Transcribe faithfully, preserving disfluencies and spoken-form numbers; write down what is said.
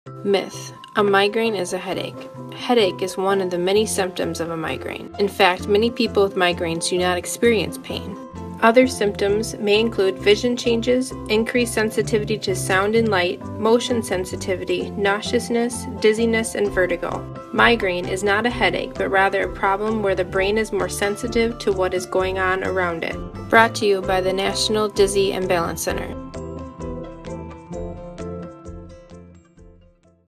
Myth: a migraine is a headache. Headache is one of the many symptoms of a migraine. In fact, many people with migraines do not experience pain. Other symptoms may include vision changes, increased sensitivity to sound and light, motion sensitivity, nauseousness, dizziness, and vertigo. Migraine is not a headache, but rather a problem where the brain is more sensitive to what is going on around it. Brought to you by the National Dizzy and Balance Center.